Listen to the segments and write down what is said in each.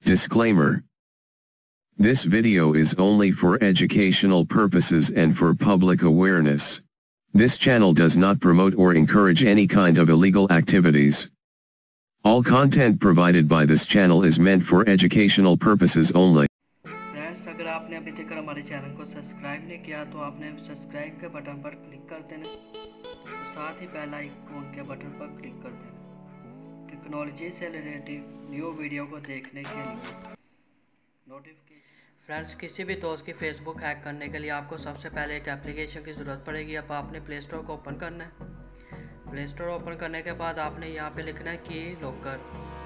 Disclaimer. This video is only for educational purposes and for public awareness. This channel does not promote or encourage any kind of illegal activities. All content provided by this channel is meant for educational purposes only. Friends, अगर आपने अभी तक हमारे channel को subscribe नहीं किया तो आपने सब्सक्राइब के बटन पर क्लिक कर देना और साथ ही बेल आइकॉन के बटन पर क्लिक कर देना टेक्नोलॉजी से रिलेटेड न्यू वीडियो को देखने के लिए नोटिफिकेशन। फ्रेंड्स, किसी भी दोस्त की फेसबुक हैक करने के लिए आपको सबसे पहले एक एप्लीकेशन की ज़रूरत पड़ेगी। अब आपने प्ले स्टोर को ओपन करना है। प्ले स्टोर ओपन करने के बाद आपने यहाँ पे लिखना है की लॉकर।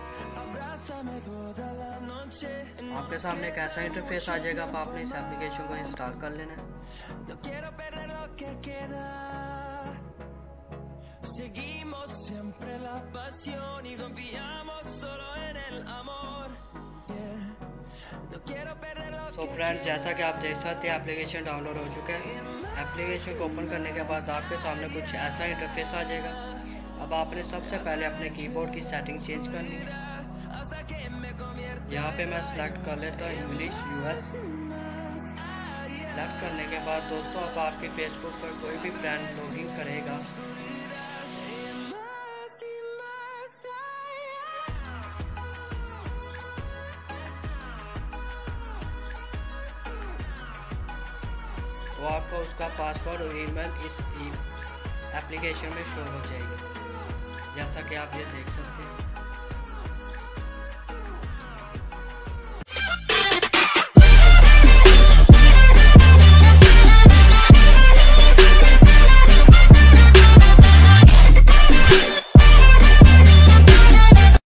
आपके सामने एक ऐसा इंटरफेस आ जाएगा। अब आपने इस एप्लीकेशन को इंस्टॉल कर लेना है। सो फ्रेंड्स, जैसा कि आप देख सकते हैं एप्लीकेशन डाउनलोड हो चुका है। एप्लीकेशन को ओपन करने के बाद आपके सामने कुछ ऐसा इंटरफेस आ जाएगा। अब आपने सबसे पहले अपने कीबोर्ड की सेटिंग चेंज करनी है। यहाँ पे मैं सिलेक्ट कर लेता हूँ इंग्लिश यूएस। सिलेक्ट करने के बाद दोस्तों, अब आपके फेसबुक पर कोई भी फ्रेंड लॉगिन करेगा तो आपको उसका पासवर्ड और ईमेल इस एप्लीकेशन में शो हो जाएगी, जैसा कि आप ये देख सकते हैं।